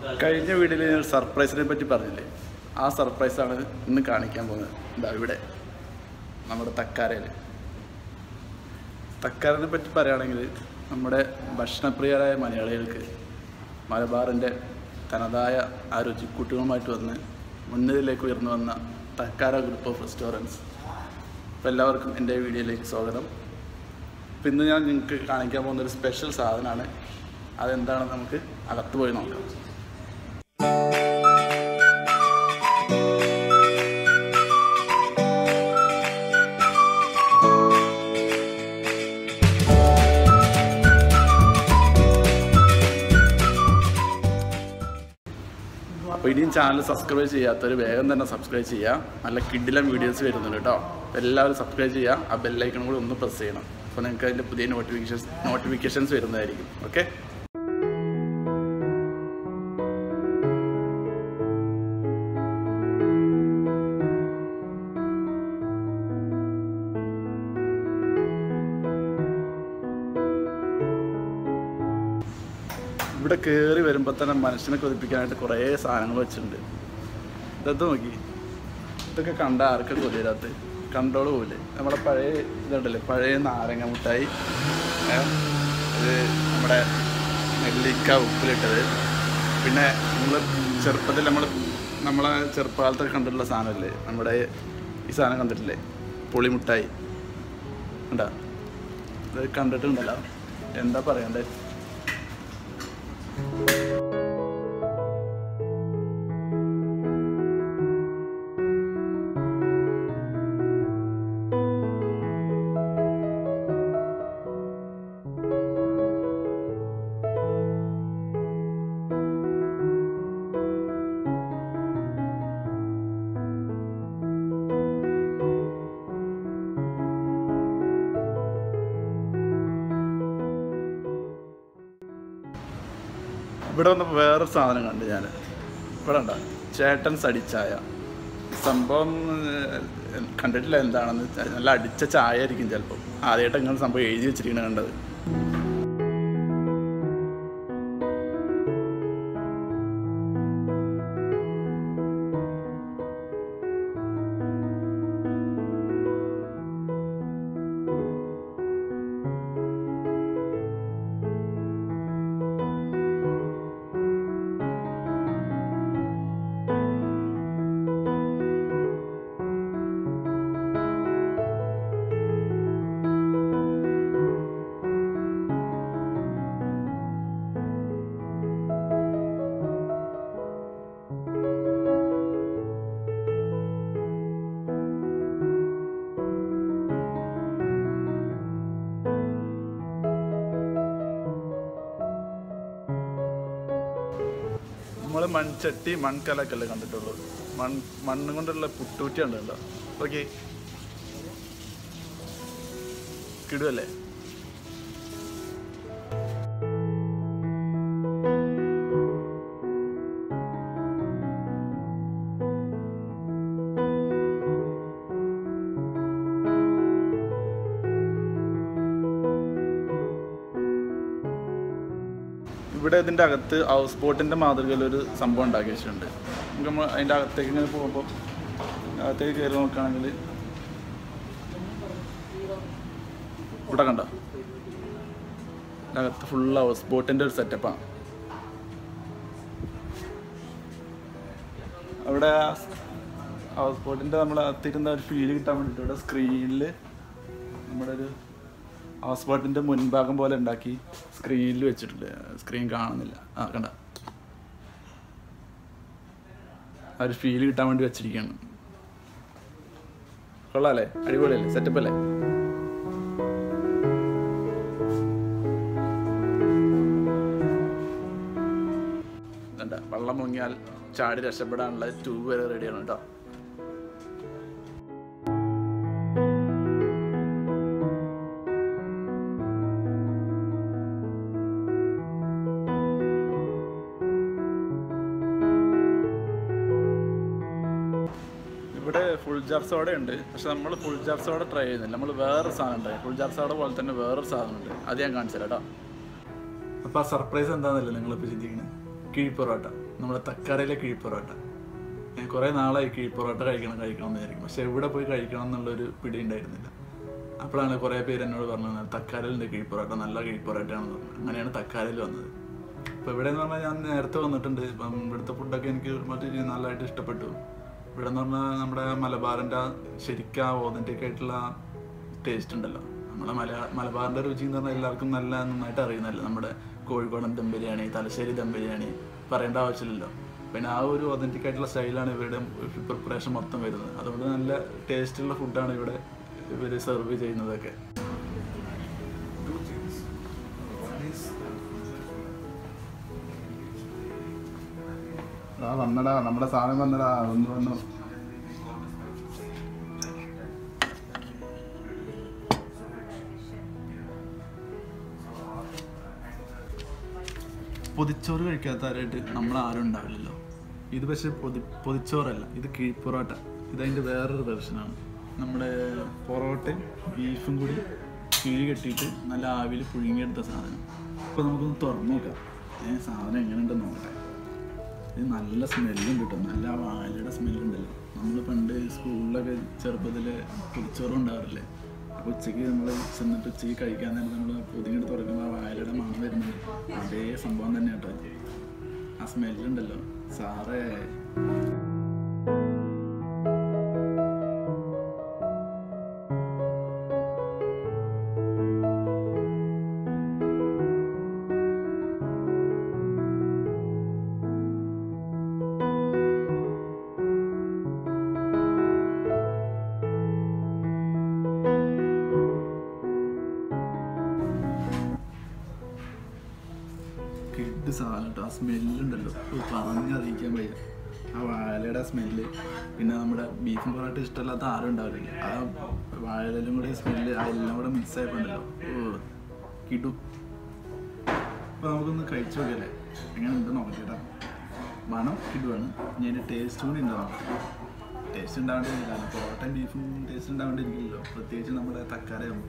കഴിഞ്ഞ വീഡിയോയിൽ ഞാൻ സർപ്രൈസിനെ പറ്റി പറഞ്ഞില്ലേ, ആ സർപ്രൈസാണ് ഇന്ന് കാണിക്കാൻ പോകുന്നത്. എന്താ ഇവിടെ നമ്മുടെ തക്കാരനെ പറ്റി പറയുകയാണെങ്കിൽ, നമ്മുടെ ഭക്ഷണപ്രിയരായ മലയാളികൾക്ക് മലബാറിൻ്റെ തനതായ ആ രുചിക്കൂട്ടുകളുമായിട്ട് വന്ന് മുന്നിലേക്ക് ഉയർന്നു വന്ന തക്കാര ഗ്രൂപ്പ് ഓഫ് റെസ്റ്റോറൻറ്റ്സ്. അപ്പോൾ എല്ലാവർക്കും എൻ്റെ വീഡിയോയിലേക്ക് സ്വാഗതം. അപ്പോൾ ഇന്ന് ഞാൻ നിങ്ങൾക്ക് കാണിക്കാൻ പോകുന്നൊരു സ്പെഷ്യൽ സാധനമാണ്. അതെന്താണെന്ന് നമുക്ക് അകത്ത് പോയി നോക്കാം. അപ്പോൾ ഇനിയും ചാനൽ സബ്സ്ക്രൈബ് ചെയ്യാത്തവർ വേഗം തന്നെ സബ്സ്ക്രൈബ് ചെയ്യുക. നല്ല കിഡിലം വീഡിയോസ് വരുന്നുണ്ട് കേട്ടോ. അപ്പോൾ എല്ലാവരും സബ്സ്ക്രൈബ് ചെയ്യുക. ആ ബെല്ലൈക്കണും കൂടി ഒന്ന് പ്രസ് ചെയ്യണം. അപ്പോൾ നിങ്ങൾക്ക് അതിൻ്റെ പുതിയ നോട്ടിഫിക്കേഷൻസ് വരുന്നതായിരിക്കും. ഓക്കെ, ഇവിടെ കയറി വരുമ്പോൾ തന്നെ മനസ്സിനെ കൊതിപ്പിക്കാനായിട്ട് കുറേ സാധനങ്ങൾ വെച്ചിട്ടുണ്ട്. ഇതൊക്കെ നോക്കി, ഇതൊക്കെ കണ്ട ആർക്കും കൊതിരാത്ത് കണ്ടോളൂ പോലെ. നമ്മുടെ പഴയ ഇതുണ്ടല്ലേ, പഴയ നാരങ്ങ മുട്ടായി, ഇത് നമ്മുടെ നെല്ലിക്ക ഉപ്പിലിട്ടത്, പിന്നെ നമ്മൾ ചെറുപ്പത്തിൽ നമ്മളെ ചെറുപ്പകാലത്തൊക്കെ കണ്ടിട്ടുള്ള സാധനമല്ലേ, നമ്മുടെ ഈ സാധനം കണ്ടിട്ടില്ലേ, പുളിമുട്ടായി ഉണ്ടാ, ഇത് കണ്ടിട്ടുണ്ടല്ലോ. എന്താ പറയണ്ടേ, ഇവിടെ വന്നപ്പോൾ വേറൊരു സാധനം കണ്ട് ഞാൻ. ഇവിടെ ഉണ്ടോ ചേട്ടൻസ് അടിച്ചായ സംഭവം, കണ്ടിട്ടില്ല എന്താണെന്ന്. നല്ല അടിച്ച ചായ ആയിരിക്കും ചിലപ്പോൾ. ആദ്യമായിട്ട് ഇങ്ങനെ സംഭവം എഴുതി വെച്ചിരിക്കുന്നത് കണ്ടത്. നമ്മൾ മൺചട്ടി മൺകലക്കല്ലേ കണ്ടിട്ടുള്ളൂ. മണ്ണ് കൊണ്ടുള്ള പുട്ടൂറ്റി ഉണ്ടല്ലോ. ഓക്കെ, കിടുവല്ലേ. ഇവിടെ ഇതിൻ്റെ അകത്ത് ഹൗസ് ബോട്ടിൻ്റെ മാതൃകയിലൊരു സംഭവം ഉണ്ടാക്കി വെച്ചിട്ടുണ്ട്. നമുക്ക് നമ്മൾ അതിൻ്റെ അകത്തേക്ക് ഇങ്ങനെ പോകുമ്പോൾ, അകത്തേക്ക് കയറി നോക്കുകയാണെങ്കിൽ ഇവിടെ കണ്ടോ, അകത്ത് ഫുൾ ഹൗസ് ബോട്ടിൻ്റെ ഒരു സെറ്റപ്പാണ്. അവിടെ ഹൗസ് ബോട്ടിൻ്റെ നമ്മൾ അകത്തിരുന്ന ഒരു ഫീല് കിട്ടാൻ വേണ്ടിയിട്ട് ഇവിടെ സ്ക്രീനിൽ നമ്മുടെ ഒരു ഹൗസ് ബോട്ടിൻ്റെ മുൻഭാഗം പോലെ ഉണ്ടാക്കി സ്ക്രീനിൽ വെച്ചിട്ടുണ്ട്. സ്ക്രീൻ കാണുന്നില്ല, കണ്ട ആ ഒരു ഫീല് കിട്ടാൻ വേണ്ടി വെച്ചിരിക്കുകയാണ്. കൊള്ളാല്ലേ, അടിപൊളിയല്ലേ, സെറ്റപ്പല്ലേ. കണ്ട, വെള്ളം മുങ്ങിയാൽ ചാടി രക്ഷപ്പെടാനുള്ള ട്യൂബ് വരെ റെഡിയാണ് കേട്ടോ. ഇവിടെ ഫുൾ ജാർ സോഡ ഉണ്ട്. പക്ഷെ നമ്മൾ ഫുൾ ജാർ സോഡ ട്രൈ ചെയ്യുന്നില്ല. നമ്മൾ വേറൊരു സാധനം ഉണ്ടായി, ഫുൾ ജാർ സോഡ പോലെ തന്നെ വേറൊരു സാധനം ഉണ്ട്. അത് ഞാൻ കാണിച്ചു തരാം കേട്ടോ. അപ്പോൾ ആ സർപ്രൈസ് എന്താണെന്നല്ലേ നിങ്ങളിപ്പോൾ ചിന്തിക്കുന്നത്. കിഴിപ്പൊറോട്ട, നമ്മുടെ തക്കാരയിലെ കിഴിപ്പൊറോട്ട. കുറേ നാളായി കിഴിപ്പൊറോട്ട കഴിക്കണം എന്ന് വിചാരിക്കും. പക്ഷെ എവിടെ പോയി കഴിക്കണം എന്നുള്ളൊരു പിടി ഉണ്ടായിരുന്നില്ല. അപ്പോഴാണ് കുറേ പേര് എന്നോട് പറഞ്ഞത് തക്കാരയിലുണ്ട് കിഴിപ്പൊറോട്ട, നല്ല കിഴിപ്പൊറോട്ടയാണെന്ന് പറഞ്ഞു. അങ്ങനെയാണ് തക്കാരയിൽ വന്നത്. ഇപ്പോൾ ഇവിടെ എന്ന് പറഞ്ഞാൽ ഞാൻ നേരത്തെ വന്നിട്ടുണ്ട്. ഇപ്പം ഇവിടുത്തെ ഫുഡൊക്കെ എനിക്ക് മറ്റു നല്ലതായിട്ട് ഇഷ്ടപ്പെട്ടു. ഇവിടെ എന്ന് പറഞ്ഞാൽ നമ്മുടെ മലബാറിൻ്റെ ശരിക്കും ഓതൻറ്റിക് ആയിട്ടുള്ള ടേസ്റ്റ് ഉണ്ടല്ലോ. നമ്മുടെ മലബാറിൻ്റെ രുചി എന്ന് പറഞ്ഞാൽ എല്ലാവർക്കും നന്നായിട്ട് അറിയുന്നല്ലോ. നമ്മുടെ കോഴിക്കോടൻ ദം ബിരിയാണി, തലശ്ശേരി ദം ബിരിയാണി പറയേണ്ട ആവശ്യമില്ലല്ലോ. പിന്നെ ആ ഒരു ഒതൻറ്റിക് ആയിട്ടുള്ള സ്റ്റൈലാണ് ഇവരുടെ പ്രിപ്പറേഷൻ മൊത്തം വരുന്നത്. അതുകൊണ്ട് നല്ല ടേസ്റ്റുള്ള ഫുഡാണ് ഇവിടെ ഇവർ സെർവ് ചെയ്യുന്നതൊക്കെ. വന്നടാ, നമ്മുടെ സാധനം വന്നടാ, വന്നു. പൊതിച്ചോറ് കഴിക്കാത്തവരായിട്ട് നമ്മളാരും ഉണ്ടാവില്ലല്ലോ. ഇത് പക്ഷേ പൊതിച്ചോറല്ല, ഇത് കിഴിപ്പൊറോട്ട. ഇതതിൻ്റെ വേറൊരു വെർഷനാണ്. നമ്മുടെ പൊറോട്ടയും ബീഫും കൂടി കിഴി കെട്ടിയിട്ട് നല്ല ആവിയിൽ പുഴുങ്ങിയെടുത്ത സാധനം. അപ്പോൾ നമുക്കൊന്ന് തുറന്നു നോക്കാം സാധനം എങ്ങനെയുണ്ടെന്ന് നോക്കട്ടെ. ഇത് നല്ല സ്മെല്ലുണ്ട് കേട്ടോ, നല്ല വാഴയുടെ സ്മെല്ലുണ്ടല്ലോ. നമ്മൾ പണ്ട് സ്കൂളിലൊക്കെ ചെറുപ്പത്തിൽ പൊതിച്ചോറ് ഉണ്ടാവാറില്ലേ? അപ്പോൾ ഉച്ചയ്ക്ക് നമ്മൾ ചെന്നിട്ട് ഉച്ചയ്ക്ക് കഴിക്കാൻ തന്നെ നമ്മൾ പൊതിഞ്ഞെടുത്ത് തുറക്കുമ്പോൾ ആ വാഴയുടെ മണം വരുന്നത് അതേ സംഭവം തന്നെ കേട്ടോ. ആ സ്മെല്ലുണ്ടല്ലോ സാറേ. കിഡ് സാധനം കേട്ടോ. ആ സ്മെല്ലുണ്ടല്ലോ പറഞ്ഞറിയിക്കാൻ വയ്യ. ആ വാഴയുടെ സ്മെല്ല്, പിന്നെ നമ്മുടെ ബീഫും പൊറോട്ട ഇഷ്ടമല്ലാത്ത ആരും ഉണ്ടാവില്ല. ആ വാഴയിലും കൂടി സ്മെല്ല് അതെല്ലാം കൂടെ മിക്സ് ആയപ്പോണ്ടല്ലോ കിടു. അപ്പോൾ നമുക്കൊന്ന് കഴിച്ചു നോക്കിയല്ലേ എങ്ങനെ ഉണ്ട് നോക്കിട്ടാ. മണം കിടുവാണ്. ഞാൻ ടേസ്റ്റ് കൂടി ഉണ്ടാവും. ടേസ്റ്റ് ഉണ്ടാവേണ്ടിയിരിക്കില്ല, പൊറോട്ടയും ബീഫും ടേസ്റ്റ് ഉണ്ടാവേണ്ടിയിരിക്കില്ലല്ലോ, പ്രത്യേകിച്ച് നമ്മുടെ തക്കാരയാകുമ്പോൾ.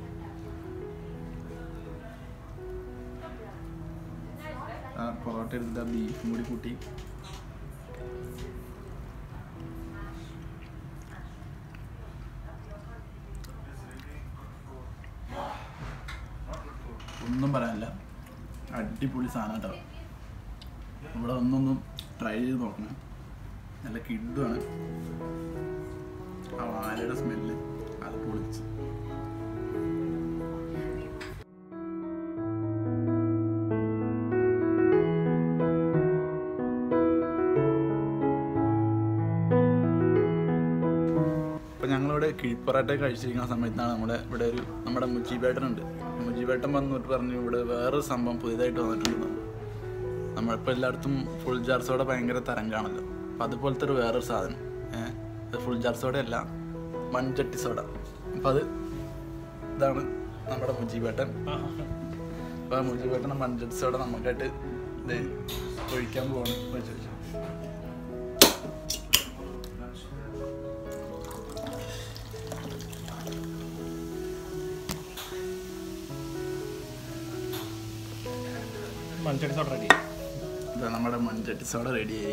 ആ പൊറോട്ട എടുത്തിട്ട് ആ ബീഫും കൂടി കൂട്ടി ഒന്നും പറയാനില്ല. അടിപൊളി സാധനം കേട്ടോ. ഇവിടെ ഒന്നൊന്നും ട്രൈ ചെയ്ത് നോക്കണം. നല്ല കിഡുമാണ്. ആ വാഴയുടെ സ്മെല്ല് അത് പൊളിച്ച്. അപ്പോൾ ഞങ്ങളിവിടെ കിഴിപ്പൊറോട്ട കഴിച്ചിരിക്കുന്ന സമയത്താണ് നമ്മുടെ മുജീബേട്ടനുണ്ട്. മുജീബേട്ടൻ വന്നിട്ട് പറഞ്ഞു ഇവിടെ വേറൊരു സംഭവം പുതിയതായിട്ട് വന്നിട്ടുണ്ടെന്ന്. നമ്മളിപ്പോൾ എല്ലായിടത്തും ഫുൾ ജാർ സോഡ ഭയങ്കര തരംഗാണല്ലോ. അപ്പോൾ അതുപോലത്തെ വേറൊരു സാധനം. ഇത് ഫുൾ ജാർ സോഡയല്ല, മൺചട്ടി സോഡ. അപ്പോൾ ഇതാണ് നമ്മുടെ മുജീബേട്ടൻ. അപ്പോൾ ആ മുജീബേട്ടൻ മൺചട്ടി സോഡ നമുക്കായിട്ട് ഇത് ഒഴിക്കാൻ പോവാണ്. ചോദിച്ചു മൺചട്ടി സോഡ റെഡി. ഇതാ നമ്മുടെ മൺചട്ടി സോഡ റെഡിയായി.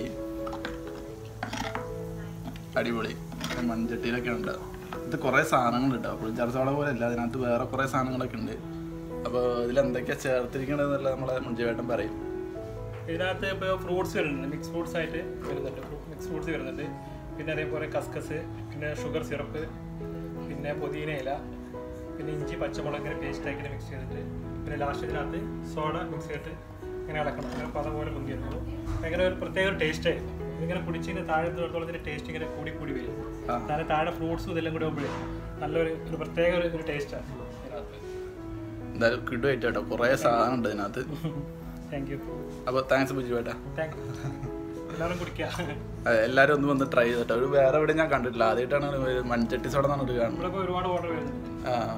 അടിപൊളി. മൺചട്ടിയിലൊക്കെ ഉണ്ട്. ഇത് കുറേ സാധനങ്ങളുണ്ട് കേട്ടോ. ഫുൾ ജാർ സോഡ പോലെ അല്ല, അതിനകത്ത് വേറെ കുറേ സാധനങ്ങളൊക്കെ ഉണ്ട്. അപ്പോൾ ഇതിലെന്തൊക്കെയാണ് ചേർത്തിരിക്കണമെന്നുള്ള നമ്മളെ മുജീബേട്ടൻ പറയും. ഇതിനകത്ത് ഇപ്പോൾ ഫ്രൂട്ട്സ് വരുന്നുണ്ട്, മിക്സ് ഫ്രൂട്ട്സ് ആയിട്ട് വരുന്നുണ്ട്. മിക്സ് ഫ്രൂട്ട്സ് വരുന്നുണ്ട്. പിന്നെ അതേപോലെ കസ്കസ്, പിന്നെ ഷുഗർ സിറപ്പ്, പിന്നെ പുതിന ഇല, പിന്നെ ഇഞ്ചി പച്ചമുളക് പേസ്റ്റ് ആക്കിയിട്ട് മിക്സ് ചെയ്തിട്ട്, പിന്നെ ലാസ്റ്റ് ഇതിനകത്ത് സോഡ മിക്സ് ചെയ്തിട്ട് ഇങ്ങനെ ഇളക്കണം. അങ്ങനെ പത പോലെ പൊങ്ങിയിരുന്നു. ഭയങ്കര ഒരു പ്രത്യേക ഒരു ടേസ്റ്റ് ആയിരുന്നു. ഇതിങ്ങനെ കുടിച്ചിങ്ങനെ താഴെ തൊടുത്തോളത്തിൻ്റെ ടേസ്റ്റ് ഇങ്ങനെ കൂടി വരും. കാരണം താഴെ ഫ്രൂട്ട്സും ഇതെല്ലാം കൂടി ആകുമ്പോഴേ നല്ലൊരു പ്രത്യേക ഒരു ടേസ്റ്റാണ് ഇതിനകത്ത്. എന്തായാലും കിട്ടുമായിട്ട് കേട്ടോ, കുറേ സാധനം ഉണ്ട് ഇതിനകത്ത്. Thank you. അപ്പോൾ താങ്ക്സ് മുജീബേട്ടാ. Thank you. എല്ലാവരും കുടിക്കുക. എല്ലാവരും ഒന്ന് വന്ന് ട്രൈ ചെയ്തിട്ടോ. ഒരു വേറെ എവിടെ ഞാൻ കണ്ടിട്ടില്ല, ആദ്യമായിട്ടാണ് മൺചട്ടി സോഡ എന്നാണ് ഒരു കാണുന്നത്. ഇവിടെ ഒരുപാട് ഓർഡർ വരുന്നുണ്ട്.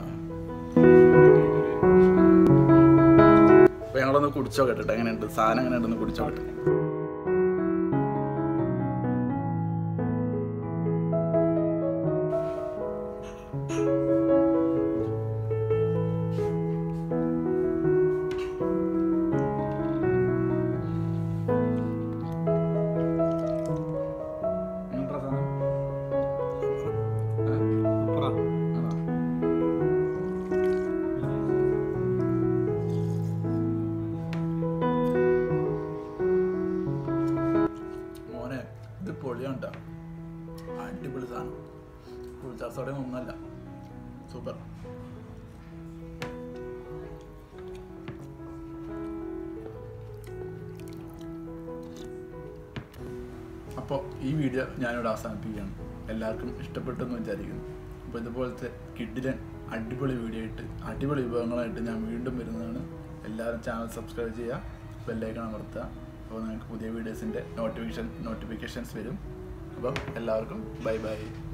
അപ്പോൾ ഞങ്ങളൊന്ന് കുടിച്ചോ കേട്ടോ, എങ്ങനെയുണ്ട് സാധനം, എങ്ങനെയുണ്ടെന്ന് കുടിച്ചോ കേട്ടോ. പൊളിയാണ് കേട്ടോ. അടിപൊളി സാധനം. പുളിച്ചാർ സോഡയും ഒന്നല്ല, സൂപ്പർ. അപ്പോൾ ഈ വീഡിയോ ഞാനിവിടെ അവസാനിപ്പിക്കുകയാണ്. എല്ലാവർക്കും ഇഷ്ടപ്പെട്ടെന്ന് വിചാരിക്കുന്നു. അപ്പോൾ ഇതുപോലത്തെ കിഡിലൻ അടിപൊളി വീഡിയോ ആയിട്ട് അടിപൊളി വിഭവങ്ങളായിട്ട് ഞാൻ വീണ്ടും വരുന്നതാണ്. എല്ലാവരും ചാനൽ സബ്സ്ക്രൈബ് ചെയ്യുക, ബെല്ലൈക്കൺ അമർത്തുക. അപ്പോൾ നിങ്ങൾക്ക് പുതിയ വീഡിയോസിൻ്റെ നോട്ടിഫിക്കേഷൻസ് വരും. അപ്പം എല്ലാവർക്കും ബൈ ബൈ.